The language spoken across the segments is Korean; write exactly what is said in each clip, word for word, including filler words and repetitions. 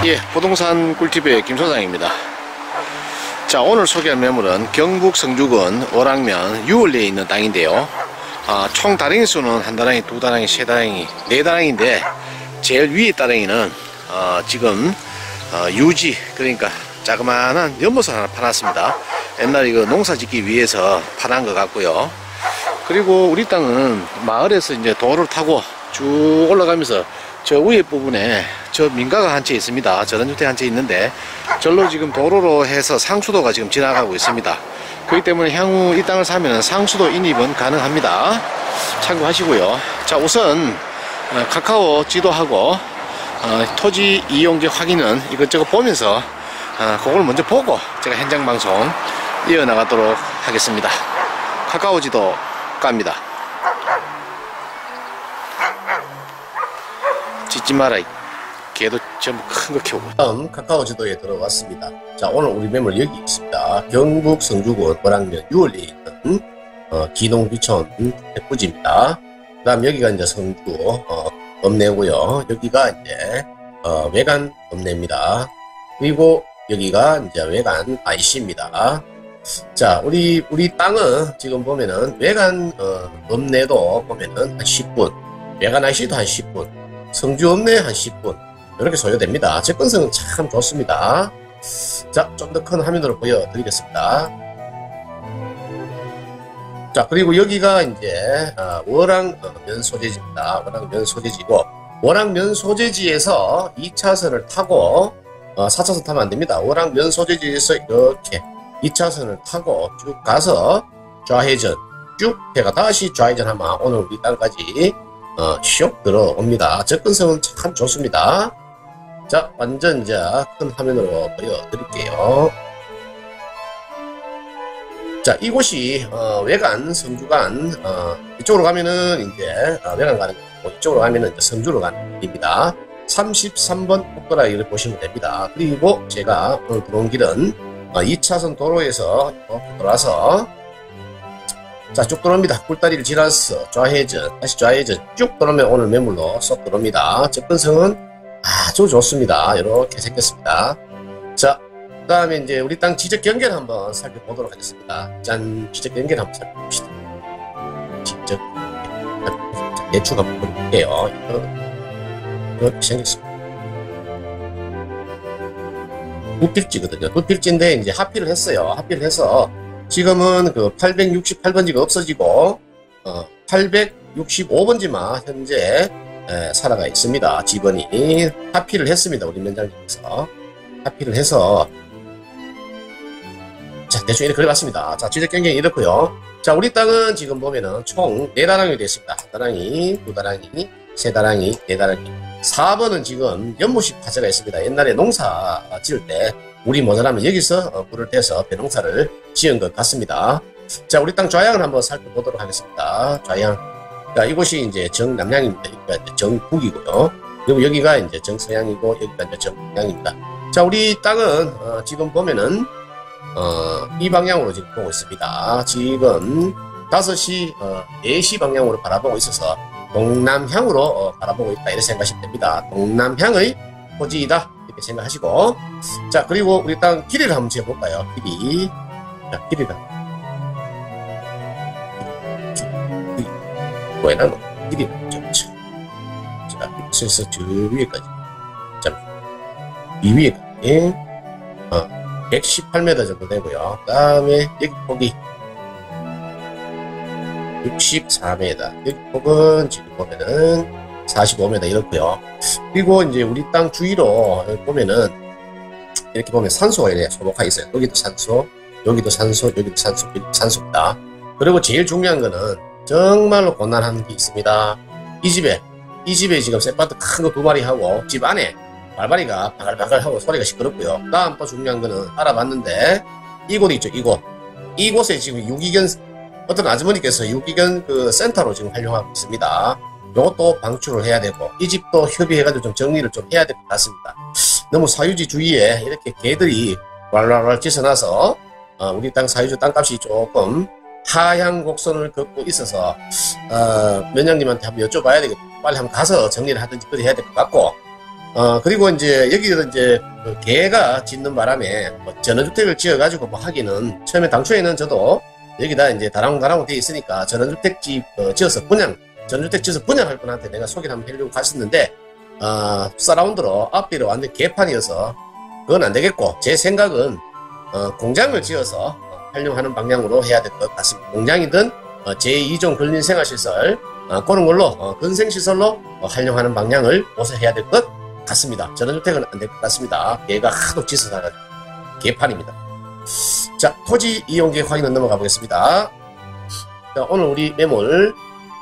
예, 부동산 꿀팁의 김 소장입니다. 자, 오늘 소개할 매물은 경북 성주군 월악면 유월리에 있는 땅인데요. 아, 총 다랭이 수는 한 다랭이, 두 다랭이, 세 다랭이, 네 다랭인데 제일 위에 다랭이는 어, 지금 어, 유지, 그러니까 자그마한 연못을 하나 파놨습니다. 옛날에 그 농사 짓기 위해서 파난 것 같고요. 그리고 우리 땅은 마을에서 이제 도로를 타고 쭉 올라가면서 저 위에 부분에 저 민가가 한 채 있습니다. 전원주택 한 채 있는데 절로 지금 도로로 해서 상수도가 지금 지나가고 있습니다. 그렇기 때문에 향후 이 땅을 사면 상수도 인입은 가능합니다. 참고하시고요. 자, 우선 카카오 지도하고 어, 토지 이용지 확인은 이것저것 보면서 어, 그걸 먼저 보고 제가 현장 방송 이어나가도록 하겠습니다. 카카오 지도 갑니다. 짖지 마라. 개도 전부 큰 거 키우고. 다음 카카오 지도에 들어왔습니다. 자, 오늘 우리 매물 여기 있습니다. 경북 성주군 월악면 유월리에 있는 어, 기농비촌 주택부지입니다. 그 다음 여기가 이제 성주 어, 읍내고요. 여기가 이제 어, 외관 읍내입니다. 그리고 여기가 이제 외관 아이씨입니다. 자, 우리 우리 땅은 지금 보면은 외관 어, 읍내도 보면은 한 십 분, 외관 아이씨도 한 십 분, 성주 읍내 한 십 분 이렇게 소요됩니다. 접근성은 참 좋습니다. 자, 좀 더 큰 화면으로 보여드리겠습니다. 자, 그리고 여기가 이제 어, 월악면 소재지입니다. 월악면 소재지고, 월악면 소재지에서 이 차선을 타고 어, 사 차선 타면 안됩니다. 월악면 소재지에서 이렇게 이 차선을 타고 쭉 가서 좌회전 쭉 해가 다시 좌회전하면 오늘 우리 땅까지 어, 슉 들어옵니다. 접근성은 참 좋습니다. 자, 완전 이제 큰 화면으로 보여드릴게요. 자, 이곳이 어, 외관 성주간 어, 이쪽으로 가면은 이제 어, 외관 가는 거고, 이쪽으로 가면은 이제 성주로 가는 길입니다. 삼십삼 번 국도라 이렇게 보시면 됩니다. 그리고 제가 오늘 들어온 길은 어, 이 차선 도로에서 이렇게 돌아서 자, 쭉 들어옵니다. 꿀다리를 지나서 좌회전, 다시 좌회전 쭉 들어오면 오늘 매물로 쏙 들어옵니다. 접근성은 아주 좋습니다. 이렇게 생겼습니다. 자, 그 다음에 이제 우리 땅 지적 경계를 한번 살펴보도록 하겠습니다. 짠, 지적 경계를 한번 살펴봅시다. 지적 경계. 대충 한번 볼게요. 이렇게 생겼습니다. 두 필지거든요. 두 필지인데 이제 합의를 했어요. 합의를 해서 지금은 그 팔백육십팔 번지가 없어지고 어, 팔백육십오 번지만 현재 에, 살아가 있습니다. 집원이 합의를 했습니다. 우리 면장님께서 합의를 해서 자, 대충 이렇게 그려봤습니다. 자, 지적 경계는 이렇고요. 자, 우리 땅은 지금 보면은 총 네 다랑이 되어 있습니다. 한 다랑이, 두 다랑이, 세 다랑이, 네 다랑이. 사 번은 지금 연못식 파재가 있습니다. 옛날에 농사 지을 때 물이 모자라면 여기서 물을 떼서 배농사를 지은 것 같습니다. 자, 우리 땅 좌향을 한번 살펴보도록 하겠습니다. 좌향. 자, 이곳이 이제 정남향입니다. 여기가 이제 정북이고요. 그리고 여기가 이제 정서향이고, 여기가 이제 정북향입니다. 자, 우리 땅은 어, 지금 보면은 어, 이 방향으로 지금 보고 있습니다. 지금 다섯 시, 어, 네 시 방향으로 바라보고 있어서 동남향으로 어, 바라보고 있다 이렇게 생각하시면 됩니다. 동남향의 토지이다 이렇게 생각하시고, 자, 그리고 우리 땅 길이를 한번 재볼까요? 길이. 자, 길이를 길이 뭐에나 길이를 접쳐. 자, 그래서 저 위에까지, 자, 이 위에까지 어, 백십팔 미터 정도 되고요. 그 다음에 여기 폭이 육십사 미터, 여기 폭은 지금 보면은 사십오 미터 이렇고요. 그리고 이제 우리 땅 주위로 보면은 이렇게 보면 산소가 이렇게 소복화 있어요. 여기도 산소, 여기도 산소, 여기도 산소, 여기도 산소입니다. 그리고 제일 중요한 거는 정말로 곤란한 게 있습니다. 이 집에 이 집에 지금 쇠바트 큰 거 두 마리 하고 집 안에 발바리가 바글바글 하고 소리가 시끄럽고요. 다음 또 중요한 거는 알아봤는데 이곳 있죠, 이곳. 이곳에 지금 유기견, 어떤 아주머니께서 유기견 그 센터로 지금 활용하고 있습니다. 이것도 방출을 해야 되고, 이 집도 협의해가지고 좀 정리를 좀 해야 될 것 같습니다. 너무 사유지 주위에 이렇게 개들이 왈왈왈 짖어나서 어, 우리 땅 사유지 땅값이 조금 하향 곡선을 걷고 있어서 어, 면장님한테 한번 여쭤봐야 되겠다. 빨리 한번 가서 정리를 하든지 그래 해야 될 것 같고, 어, 그리고 이제 여기서 이제 그 개가 짓는 바람에 뭐 전원주택을 지어가지고 뭐 하기는 처음에 당초에는 저도 여기다 이제 다랑다랑 돼 있으니까 전원주택 집 어, 지어서 분양, 전원주택 지어서 분양할 분한테 내가 소개를 한번 해주려고 갔었는데, 어, 서라운드로 앞뒤로 완전 개판이어서 그건 안 되겠고, 제 생각은 어, 공장을 지어서 활용하는 방향으로 해야 될 것 같습니다. 공장이든 어, 제이 종 근린생활시설 어, 그런 걸로 어, 근생시설로 어, 활용하는 방향을 모색해야 될 것 같습니다. 전원주택은 안 될 것 같습니다. 개가 하도 짖어서 개판입니다. 자, 토지 이용계획 확인은 넘어가 보겠습니다. 자, 오늘 우리 매물,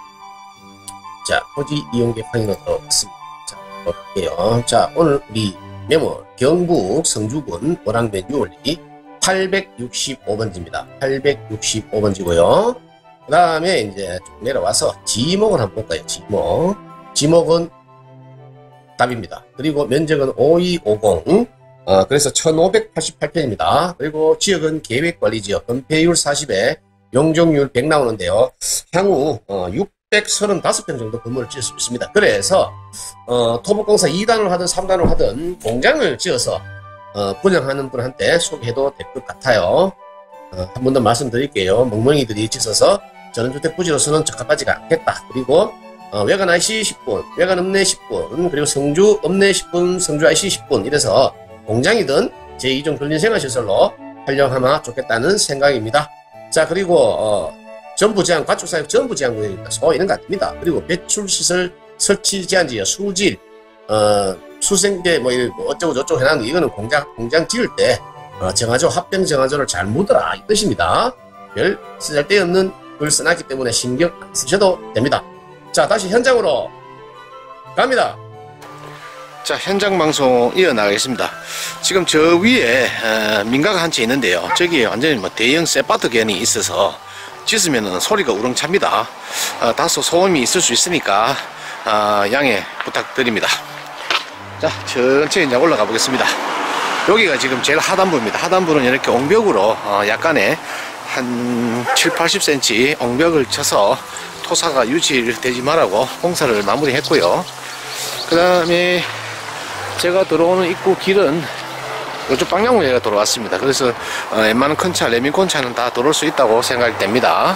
자, 토지 이용계획 확인으로 들어오겠습니다. 자, 볼게요. 자, 오늘 우리 매물 경북 성주군 월왕면 유월리 팔백육십오 번지입니다. 팔백육십오 번지고요. 그 다음에 이제 쭉 내려와서 지목을 한번 볼까요? 지목. 지목은 답입니다. 그리고 면적은 오이오공, 어, 그래서 천오백팔십팔 평입니다. 그리고 지역은 계획관리지역, 건폐율 사십에 용적률 백 나오는데요. 향후 어, 육백삼십오 평 정도 건물을 지을 수 있습니다. 그래서 어, 토목공사 이 단을 하든 삼 단을 하든 공장을 지어서 어, 분양하는 분한테 소개해도 될 것 같아요. 어, 한 번 더 말씀드릴게요. 멍멍이들이 짖어서 전원주택 부지로서는 적합하지가 않겠다. 그리고 어, 외관 아이씨 십 분, 외관 읍내 십 분, 그리고 성주 읍내 십 분, 성주 아이씨 십 분, 이래서 공장이든 제이 종 근린생활시설로 활용하면 좋겠다는 생각입니다. 자, 그리고 어, 전부 제한, 가축사육 전부 제한 구역입니다. 소 이런 거 아닙니다. 그리고 배출시설 설치 제한지역, 수질, 어, 수생계 뭐, 뭐 어쩌고 저쩌고 해놨는 거, 이거는 공장 공장 지을 때 어, 정화조 합병 정화조를 잘 묻어라 이 뜻입니다. 별 쓰잘데없는 글 써놨기 때문에 신경 안 쓰셔도 됩니다. 자, 다시 현장으로 갑니다. 자, 현장 방송 이어나가겠습니다. 지금 저 위에 어, 민가가 한 채 있는데요. 저기에 완전히 뭐 대형 쇠바트 견이 있어서 짖으면 소리가 우렁찹니다. 어, 다소 소음이 있을 수 있으니까 어, 양해 부탁드립니다. 자, 천천히 이제 올라가 보겠습니다. 여기가 지금 제일 하단부입니다. 하단부는 이렇게 옹벽으로 어, 약간의 한 칠, 팔십 센티미터 옹벽을 쳐서 토사가 유지되지 말라고 공사를 마무리했고요. 그 다음에 제가 들어오는 입구 길은 이쪽 방향으로 제가 들어왔습니다. 그래서 어, 웬만한 큰 차, 레미콘 차는 다 들어올 수 있다고 생각이 됩니다.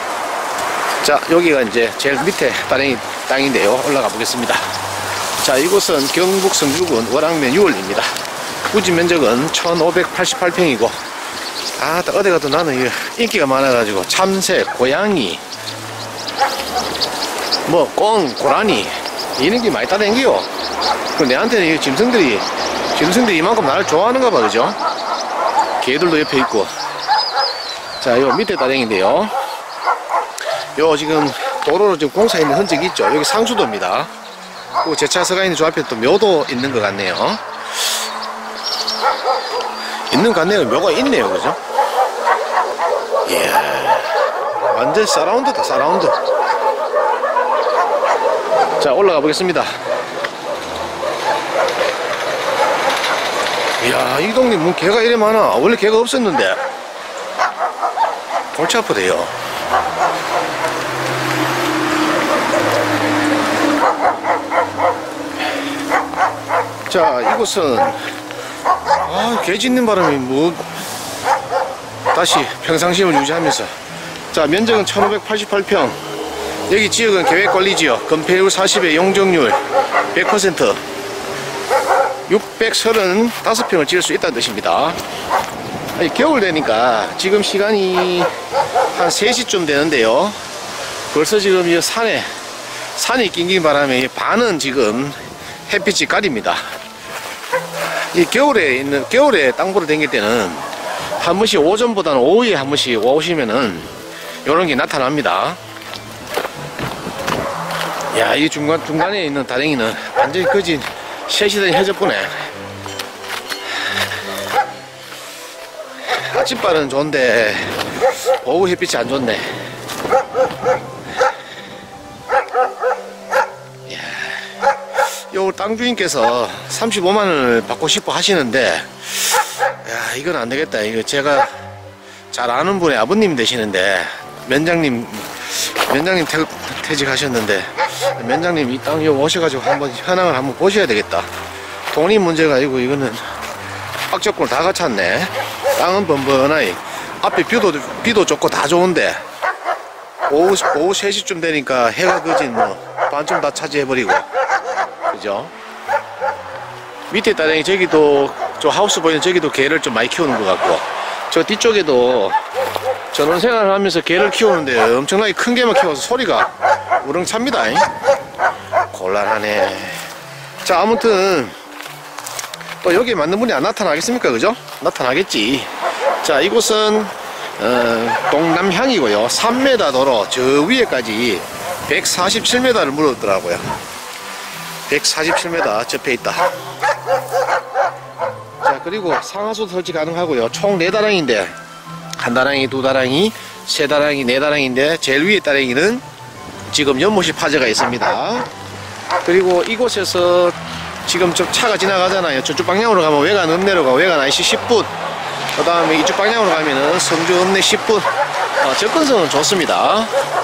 자, 여기가 이제 제일 밑에 땅이, 땅인데요. 올라가 보겠습니다. 자, 이곳은 경북 성주군 월왕면 유월리입니다. 부지 면적은 천오백팔십팔 평이고, 아, 어디 가도 나는 인기가 많아가지고 참새, 고양이, 뭐 꽁, 고라니 이런 게 많이 따라다니요. 내한테는 이 짐승들이 짐승들이 이만큼 나를 좋아하는가 봐, 그죠? 개들도 옆에 있고. 자, 요 밑에 따댕인데요. 요 지금 도로로 지금 공사 있는 흔적이 있죠. 여기 상수도입니다. 그리고 제 차 서가 있는 저 앞에 또 묘도 있는 것 같네요. 있는 것 같네요. 묘가 있네요, 그죠? 이야, 완전 서라운드다, 서라운드. 자, 올라가 보겠습니다. 이야, 이 동네 뭐 개가 이래 많아. 원래 개가 없었는데 골치 아프대요. 자, 이곳은 아, 개 짖는 바람에 뭐 다시 평상심을 유지하면서, 자, 면적은 천오백팔십팔 평, 여기 지역은 계획관리지역, 건폐율 사십에 용적률 백 퍼센트, 육백삼십오 평을 지을 수 있다는 뜻입니다. 아니, 겨울 되니까 지금 시간이 한 세 시쯤 되는데요. 벌써 지금 이 산에 산이 낑긴 바람에 반은 지금 햇빛이 가립니다. 이 겨울에 있는 겨울에 땅 보러 다닐 때는 한 번씩 오전보다는 오후에 한 번씩 오시면은 요런 게 나타납니다. 야, 이 중간 중간에 있는 다랭이는 완전히 거진 셋이더니 해적구네. 아침발은 좋은데 오후 햇빛이 안 좋네. 요 땅 주인께서 삼십오만 원을 받고 싶어 하시는데, 야, 이건 안 되겠다. 이거 제가 잘 아는 분의 아버님 되시는데, 면장님 면장님 퇴, 퇴직하셨는데 면장님 이 땅 요 오셔가지고 한번 현황을 한번 보셔야 되겠다. 돈이 문제가 아니고 이거는 악조건을 다 갖췄네. 땅은 번번하니 앞에 비도, 비도 좋고 다 좋은데 오후, 오후 세 시쯤 되니까 해가 거진 뭐 반쯤 다 차지해버리고, 그죠? 밑에 따릉이 저기도 저 하우스 보이는 저기도 개를 좀 많이 키우는 것 같고, 저 뒤쪽에도 전원 생활을 하면서 개를 키우는데 엄청나게 큰 개만 키워서 소리가 우렁찹니다. 곤란하네. 자, 아무튼 또 여기에 맞는 분이 안 나타나겠습니까? 그죠? 나타나겠지. 자, 이곳은 어, 동남향이고요. 삼 미터 도로 저 위에까지 백사십칠 미터를 물었더라고요. 백사십칠 미터 접해 있다. 자, 그리고 상하수도 설치 가능하고요. 총 네 다랑인데 한 다랑이, 두 다랑이, 세 다랑이, 네 다랑인데 제일 위에 다랑이는 지금 연못이 파져가 있습니다. 그리고 이곳에서 지금 저 차가 지나가잖아요. 저쪽 방향으로 가면 외관 읍내로 가, 외관 아이씨 십 분. 그 다음에 이쪽 방향으로 가면은 성주 읍내 십 분. 어, 접근성은 좋습니다.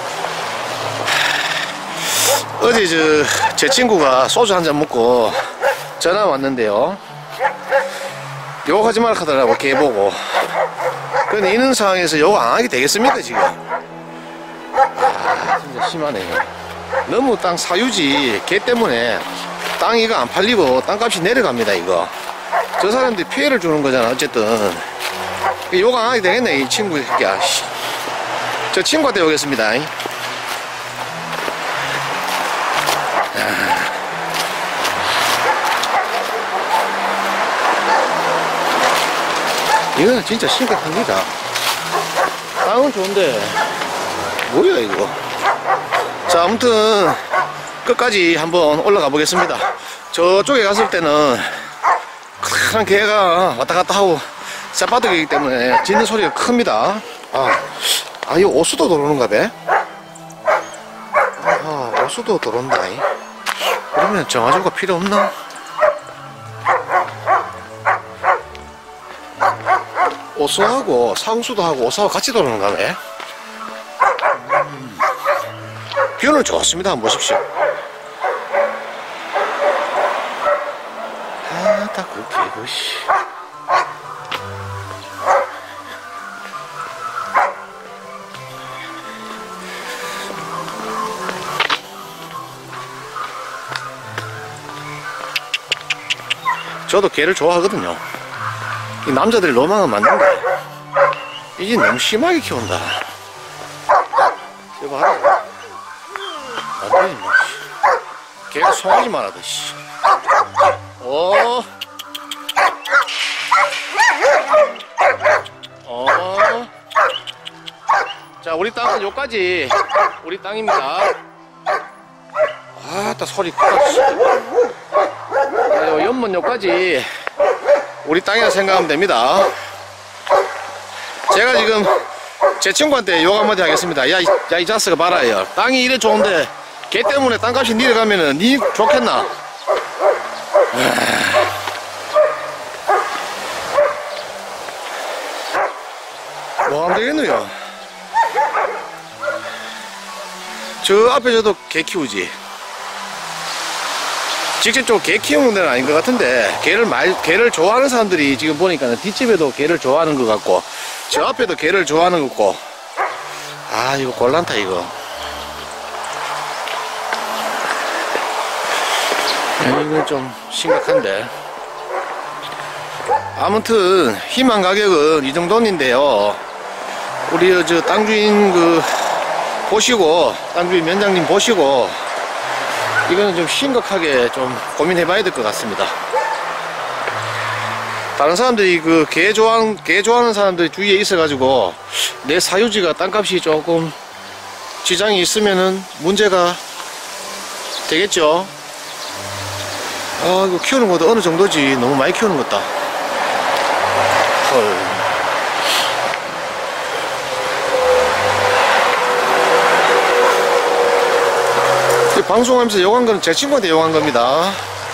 어제 저, 제 친구가 소주 한잔 먹고 전화 왔는데요. 욕하지 말라 하더라고, 걔 보고. 근데 이런 상황에서 욕 안 하게 되겠습니까, 지금? 아, 진짜 심하네. 너무 땅 사유지, 걔 때문에 땅 이거 안 팔리고 땅값이 내려갑니다, 이거. 저 사람들이 피해를 주는 거잖아, 어쨌든. 욕 안 하게 되겠네, 이 친구 새끼야. 저 친구한테 오겠습니다. 이거는 진짜 심각한 기다. 땅은 좋은데 뭐야 이거. 자, 아무튼 끝까지 한번 올라가 보겠습니다. 저쪽에 갔을 때는 큰 개가 왔다 갔다 하고 쌔바닥이기 때문에 짖는 소리가 큽니다. 아, 아, 이 오수도 들어오는가 봐. 아, 오수도 들어온다. 그러면 정화조가 필요 없나? 오수하고 상수도 하고 오수하고 같이 들어오는가 봐. 음. 뷰는 좋습니다. 한번 보십시오. 아, 딱 그 개그, 씨. 저도 개를 좋아하거든요. 이 남자들이 로망은 맞는데 이게 너무 심하게 키운다. 이거 봐라. 완전히 뭐 개가 송아지 말하듯이. 어. 어. 자, 우리 땅은 여기까지 우리 땅입니다. 아따 소리 크다. 자, 요 연못 여기까지 우리 땅이라 생각하면 됩니다. 제가 지금 제 친구한테 욕 한마디 하겠습니다. 야, 야, 이 자스가 봐라요. 땅이 이래 좋은데 걔 때문에 땅값이 내려가면은 니 좋겠나? 뭐 하면 되겠노요? 저 앞에 저도 개 키우지. 직접적으로 개 키우는 데는 아닌 것 같은데 개를 말 개를 좋아하는 사람들이 지금 보니까 뒷집에도 개를 좋아하는 것 같고 저 앞에도 개를 좋아하는 것 같고. 아, 이거 곤란타 이거. 이건 좀 심각한데. 아무튼 희망 가격은 이 정도인데요. 우리 저 땅주인 그 보시고 땅주인 면장님 보시고 이거는 좀 심각하게 좀 고민해 봐야 될 것 같습니다. 다른 사람들이 그 개 좋아하는, 개 좋아하는 사람들이 주위에 있어가지고 내 사유지가 땅값이 조금 지장이 있으면은 문제가 되겠죠. 아, 이거 키우는 것도 어느 정도지. 너무 많이 키우는 것 같다. 헐. 방송하면서 욕한 건 제 친구한테 욕한 겁니다.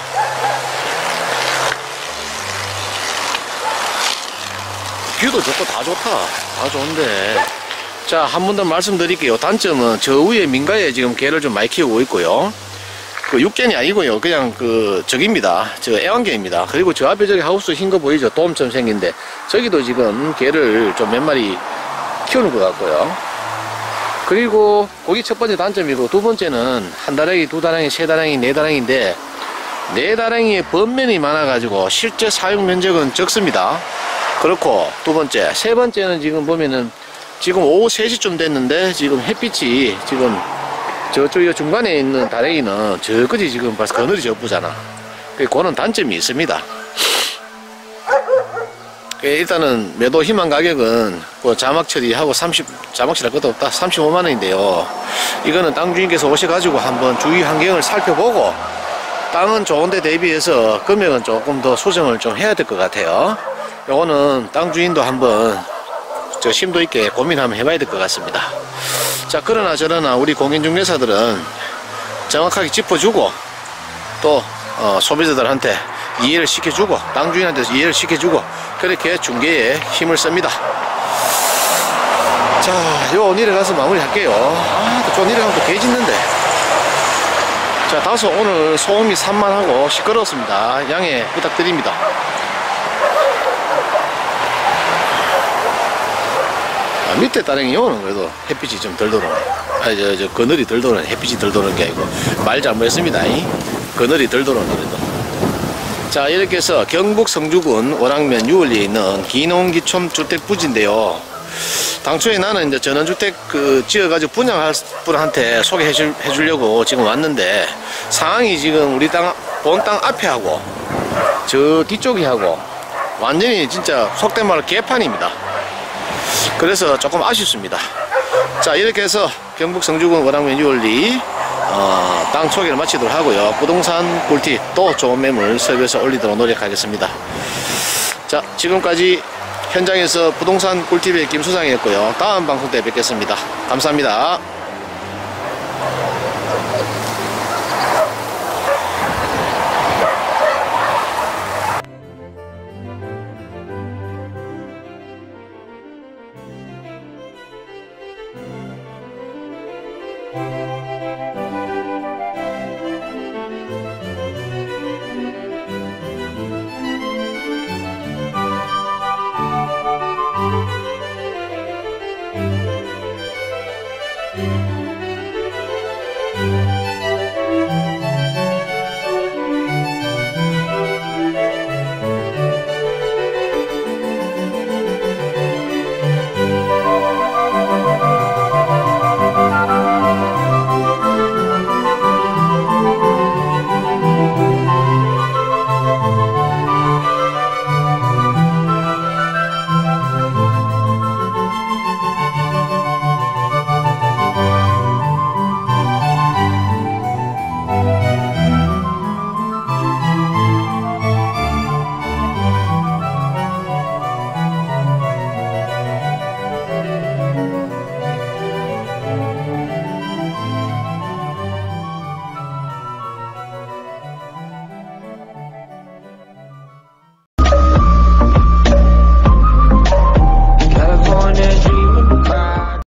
뷰도 좋고 다 좋다. 다 좋은데. 자, 한 번 더 말씀드릴게요. 단점은 저 위에 민가에 지금 개를 좀 많이 키우고 있고요. 그 육견이 아니고요. 그냥 그 저기입니다. 저 애완개입니다. 그리고 저 앞에 저기 하우스 흰 거 보이죠? 돔처럼 생긴데 저기도 지금 개를 좀 몇 마리 키우는 것 같고요. 그리고 거기 첫 번째 단점이고, 두 번째는 한 다랑이, 두 다랑이, 세 다랑이, 네 다랑인데 네 다랑이의 번면이 많아가지고 실제 사용 면적은 적습니다. 그렇고, 두 번째, 세 번째는 지금 보면은 지금 오후 세 시쯤 됐는데 지금 햇빛이 지금 저쪽 중간에 있는 다랭이는 저까지 지금 벌써 그늘이 접부잖아. 그거는 단점이 있습니다. 일단은 매도 희망 가격은 그 자막 처리하고 삼십, 자막 처리할 것도 없다. 삼십오만 원인데요. 이거는 땅 주인께서 오셔가지고 한번 주위 환경을 살펴보고 땅은 좋은데 대비해서 금액은 조금 더 수정을 좀 해야 될 것 같아요. 요거는 땅 주인도 한번 저 심도 있게 고민 한번 해봐야 될 것 같습니다. 자, 그러나 저러나 우리 공인중개사들은 정확하게 짚어주고 또 어, 소비자들한테 이해를 시켜주고 땅 주인한테 이해를 시켜주고 그렇게 중개에 힘을 씁니다. 자, 요 내려가서 마무리 할게요. 아, 또 저 내려가면 또 개 짖는데. 자, 다소 오늘 소음이 산만하고 시끄럽습니다. 양해 부탁드립니다. 아, 밑에 다랭이 요는 그래도 햇빛이 좀 덜 들어오네. 아니, 저, 저, 그늘이 덜 들어오네. 햇빛이 덜 들어오는 게 아니고. 말 잘못했습니다. 이? 그늘이 덜 들어오네, 그래도. 자, 이렇게 해서 경북 성주군 월악면 유월리에 있는 기농기촌 주택 부지인데요. 당초에 나는 이제 전원주택 그 지어가지고 분양할 분한테 소개해 줄, 해주려고 지금 왔는데 상황이 지금 우리 땅, 본 땅 앞에 하고 저 뒤쪽이 하고 완전히 진짜 속된 말로 개판입니다. 그래서 조금 아쉽습니다. 자, 이렇게 해서 경북 성주군 월악면 유월리 어, 땅 소개를 마치도록 하고요. 부동산 꿀팁 또 좋은 매물 서비스 올리도록 노력하겠습니다. 자, 지금까지 현장에서 부동산 꿀팁의 김수장이었고요. 다음 방송 때 뵙겠습니다. 감사합니다.